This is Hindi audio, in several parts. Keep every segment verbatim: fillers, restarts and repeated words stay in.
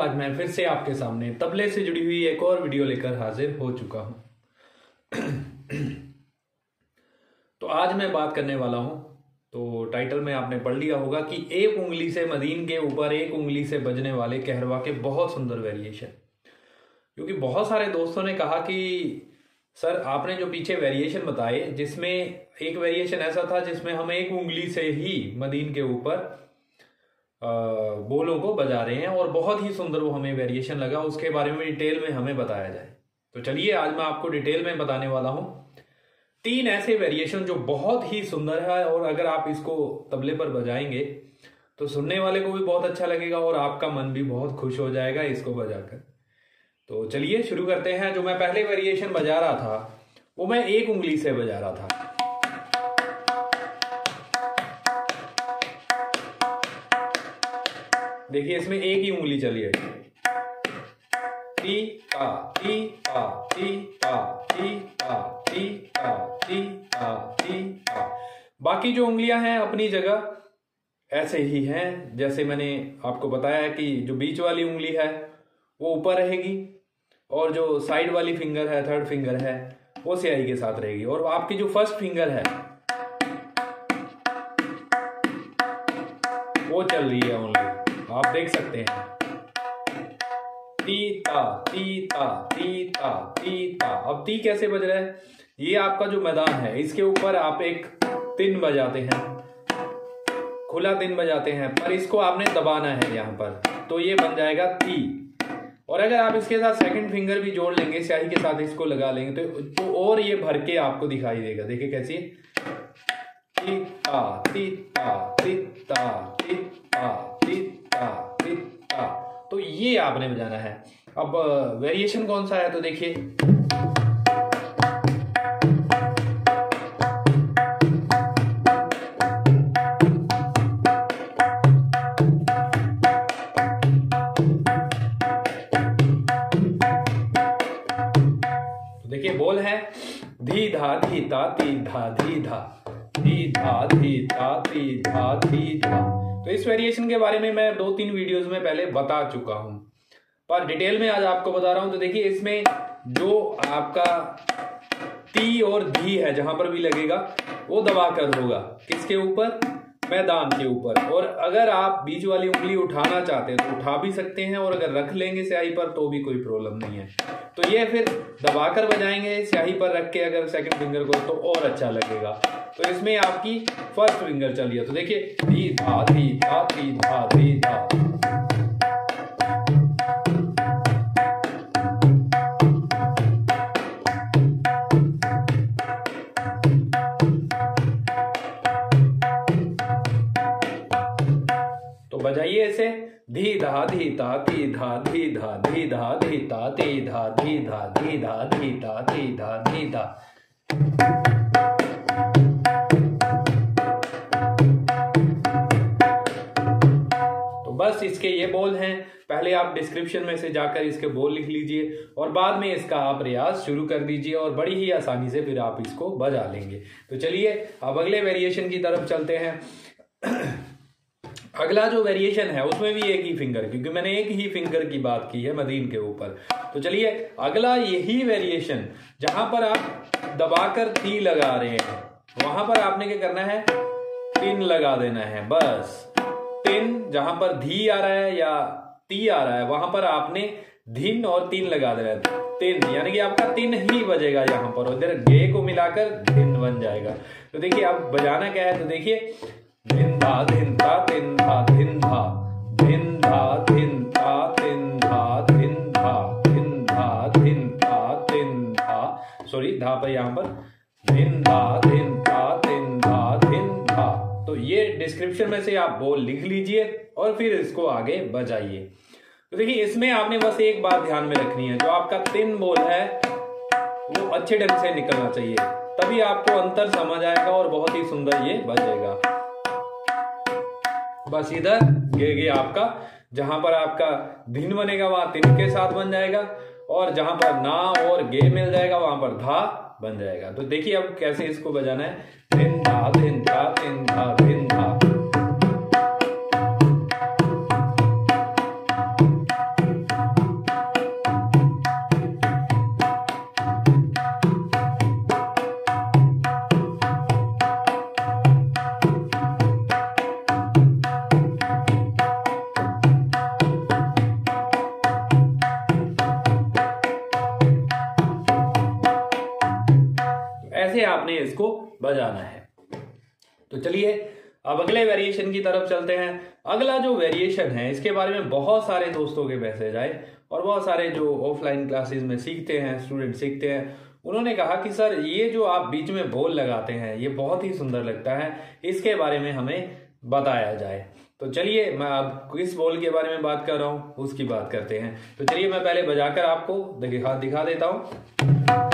आज मैं फिर से आपके सामने तबले से जुड़ी हुई एक और वीडियो लेकर हाजिर हो चुका हूं। तो आज मैं बात करने वाला हूं, तो टाइटल में आपने पढ़ लिया होगा कि एक उंगली से मदीन के ऊपर एक उंगली से बजने वाले कहरवा के बहुत सुंदर वेरिएशन। क्योंकि बहुत सारे दोस्तों ने कहा कि सर आपने जो पीछे वेरिएशन बताए, जिसमें एक वेरिएशन ऐसा था जिसमें हम एक उंगली से ही मदीन के ऊपर बोलों को बजा रहे हैं और बहुत ही सुंदर वो हमें वेरिएशन लगा, उसके बारे में डिटेल में हमें बताया जाए। तो चलिए आज मैं आपको डिटेल में बताने वाला हूं तीन ऐसे वेरिएशन जो बहुत ही सुंदर है और अगर आप इसको तबले पर बजाएंगे तो सुनने वाले को भी बहुत अच्छा लगेगा और आपका मन भी बहुत खुश हो जाएगा इसको बजाकर। तो चलिए शुरू करते हैं। जो मैं पहले वेरिएशन बजा रहा था वो मैं एक उंगली से बजा रहा था। देखिए इसमें एक ही उंगली चली है, टी ता टी ता टी ता टी ता टी ता टी ता टी ता। बाकी जो उंगलियां हैं अपनी जगह ऐसे ही हैं, जैसे मैंने आपको बताया कि जो बीच वाली उंगली है वो ऊपर रहेगी और जो साइड वाली फिंगर है, थर्ड फिंगर है, वो सिहाई के साथ रहेगी और आपकी जो फर्स्ट फिंगर है वो चल रही है ओनली, आप देख सकते हैं ती ता ती ता ती ता ती ता। अब ती कैसे बज रहा है, ये आपका जो मैदान है इसके ऊपर आप एक तिन बजाते हैं, खुला तिन बजाते हैं, पर इसको आपने दबाना है यहाँ पर, तो ये बन जाएगा ती। और अगर आप इसके साथ सेकंड फिंगर भी जोड़ लेंगे, स्याही के साथ इसको लगा लेंगे तो, तो और ये भर के आपको दिखाई देगा। देखिए कैसी ती ता ती ता ती ता ती ता ती ता ती ता। तो ये आपने बजाना है। अब वेरिएशन कौन सा है तो देखिए देखिए बोल है धी धा धी ता ती धा धी धा धी धा धी ता ती धा धी धा। तो इस वेरिएशन के बारे में मैं दो तीन वीडियोस में पहले बता चुका हूं, पर डिटेल में आज आपको बता रहा हूं। तो देखिए इसमें जो आपका ती और धी है जहां पर भी लगेगा वो दबाकर होगा, किसके ऊपर, मैदान के ऊपर। और अगर आप बीच वाली उंगली उठाना चाहते हैं तो उठा भी सकते हैं और अगर रख लेंगे स्याही पर तो भी कोई प्रॉब्लम नहीं है। तो ये फिर दबाकर बजाएंगे स्याही पर रख के अगर सेकंड फिंगर को, तो और अच्छा लगेगा। तो इसमें आपकी फर्स्ट फिंगर चली है, तो देखिए धी धा धी धा धी धा धी धा। तो बजाइए ऐसे धी धा धी ता ती धा धी धा धी धा धी ता ती धा धी धा धी धा धी ता ती धा धी धा। तो बस इसके ये बोल हैं, पहले आप डिस्क्रिप्शन में से जाकर इसके बोल लिख लीजिए और बाद में इसका आप रियाज शुरू कर दीजिए और बड़ी ही आसानी से फिर आप इसको बजा लेंगे। तो चलिए अब अगले वेरिएशन की तरफ चलते हैं। अगला जो वेरिएशन है उसमें भी एक ही फिंगर, क्योंकि मैंने एक ही फिंगर की बात की है मदीन के ऊपर। तो चलिए अगला यही वेरिएशन जहां पर आप दबाकर ती लगा रहे हैं वहां पर आपने क्या करना है, तिन लगा देना है। बस तिन जहां पर धी आ रहा है या ती आ रहा है वहां पर आपने धिन और तीन लगा देना है। तिन यानी कि आपका तिन ही बजेगा यहाँ पर, उधर गे को मिलाकर धिन बन जाएगा। तो देखिए अब बजाना क्या है, तो देखिए धिन धा धिन ता तिन धा धिन धा धिन धा धिन ता तिन धा धिन धा धिन धा धिन ता तिन धा, सॉरी धा पर यहाँ पर धिन धा धिन ता तिन धा धिन धा। तो ये डिस्क्रिप्शन में से आप बोल लिख लीजिए और फिर इसको आगे बजाइए। तो देखिए इसमें आपने बस एक बात ध्यान में रखनी है, जो आपका तिन बोल है वो अच्छे ढंग से निकलना चाहिए, तभी आपको अंतर समझ आएगा और बहुत ही सुंदर ये बजेगा। बस इधर गे गे आपका जहां पर आपका धिन बनेगा वहां तिन के साथ बन जाएगा और जहां पर ना और गे मिल जाएगा वहां पर धा बन जाएगा। तो देखिए अब कैसे इसको बजाना है, धिन धा धिन धा धिन धा धिन धा। आपने इसको बजाना है। तो चलिए अब अगले वेरिएशन की तरफ चलते हैं। अगला जो वेरिएशन है इसके बारे में बहुत सारे दोस्तों के मैसेज आए और बहुत सारे जो ऑफलाइन क्लासेस में सीखते हैं स्टूडेंट सीखते हैं, उन्होंने कहा कि सर ये जो आप बीच में बॉल लगाते हैं ये बहुत ही सुंदर लगता है, इसके बारे में हमें बताया जाए। तो चलिए मैं अब किस बॉल के बारे में बात कर रहा हूँ उसकी बात करते हैं। तो चलिए मैं पहले बजाकर आपको दिखा दिखा देता हूँ।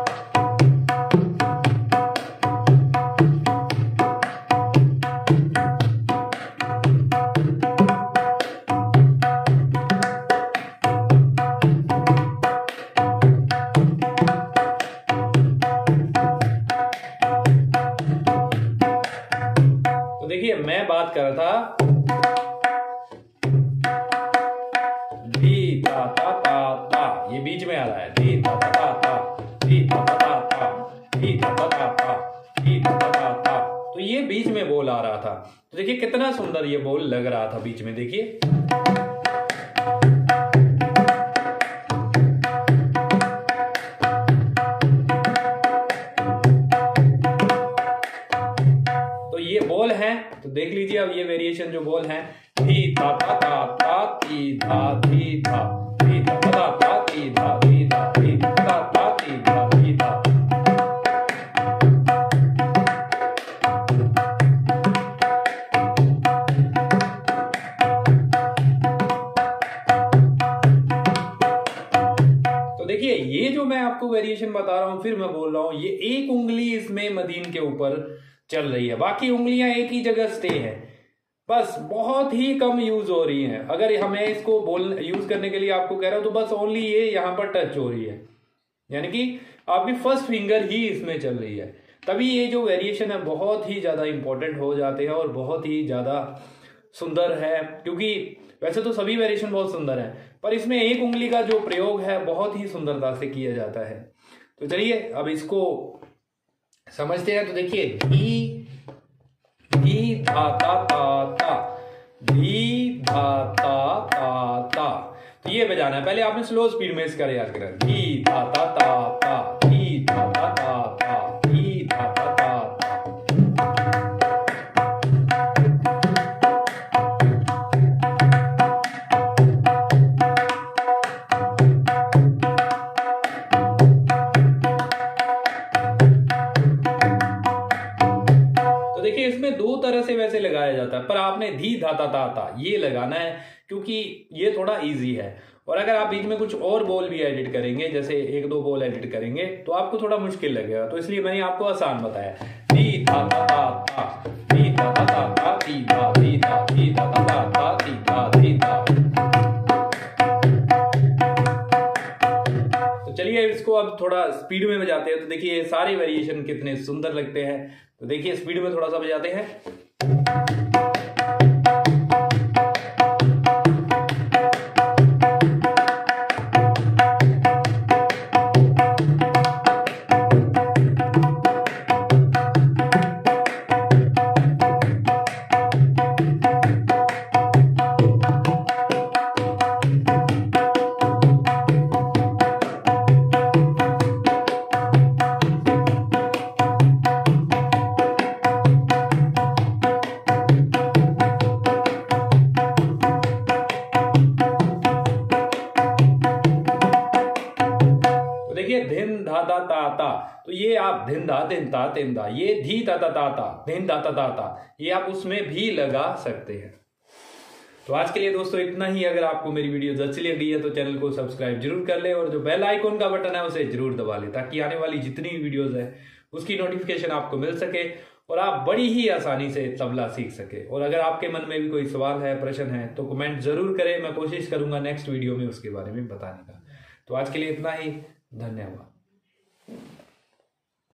देखिए मैं बात कर रहा था धी ता ता ता ता, ये बीच में आ रहा है धी ता ता ता ता, धी ता ता ता ता, धी ता ता ता ता, धी ता ता ता ता। तो ये बीच में बोल आ रहा था। तो देखिए कितना सुंदर ये बोल लग रहा था बीच में, देखिए। बोल है तो देख लीजिए अब ये वेरिएशन जो बोल है धी ता ता ता ता ती धा धी धा, धी ता ता ता ती धा धी धा, धी ता ता ता ती धा धी धा। तो देखिए ये जो मैं आपको वेरिएशन बता रहा हूं, फिर मैं बोल रहा हूं, ये एक उंगली इसमें मदीन के ऊपर चल रही है, बाकी उंगलियां एक ही जगह स्टे है, बस बहुत ही कम यूज हो रही हैं। अगर हमें इसको बोल यूज करने के लिए आपको कह रहा हूं तो बस ओनली ये यहां पर टच हो रही है, यानी कि आपकी फर्स्ट फिंगर ही इसमें चल रही है। तभी ये जो वेरिएशन है बहुत ही ज्यादा इंपॉर्टेंट हो जाते हैं और बहुत ही ज्यादा सुंदर है, क्योंकि वैसे तो सभी वेरिएशन बहुत सुंदर है पर इसमें एक उंगली का जो प्रयोग है बहुत ही सुंदरता से किया जाता है। तो चलिए अब इसको समझते हैं। तो देखिए धी धी धा ता ता ता, धी धा ता ता ता। तो ये बजाना है, पहले आपने स्लो स्पीड में इसका रियाज करें। धी धा ता ता ता, धी धा ता ता ता, धी धा ता ता ता। दो तरह से वैसे लगाया जाता है, पर आपने धी धा ता ता ता ये लगाना है क्योंकि ये थोड़ा इजी है। और अगर आप बीच में कुछ और बोल भी एडिट करेंगे, जैसे एक दो बोल एडिट करेंगे, तो आपको थोड़ा मुश्किल लगेगा। तो इसलिए मैंने आपको आसान बताया, धी धा ता ता ता, धी धा ता ता ता, धी धा धी धा, धी धा ता ता ता, धी धा धी धा। तो चलिए इसको अब थोड़ा स्पीड में बजाते हैं। तो देखिए सारे वेरिएशन कितने सुंदर लगते हैं। तो देखिए स्पीड में थोड़ा सा बजाते हैं। धिन धा ता ता ता, तो ये आप धिन धा धिन ता धिन धा, ये धी ता ता ता ता, धिन धा ता ता ता, ये आप उसमें भी लगा सकते हैं। तो आज के लिए दोस्तों इतना ही। अगर आपको मेरी वीडियो अच्छी लगी है तो चैनल को सब्सक्राइब जरूर कर ले और जो बेल आइकॉन का बटन है उसे जरूर दबा ले, ताकि आने वाली जितनी भी वीडियोस है उसकी नोटिफिकेशन आपको मिल सके और आप बड़ी ही आसानी से तबला सीख सके। और अगर आपके मन में भी कोई सवाल है, प्रश्न है, तो कमेंट जरूर करें, मैं कोशिश करूंगा नेक्स्ट वीडियो में उसके बारे में बताने का। तो आज के लिए इतना ही, धन्यवाद।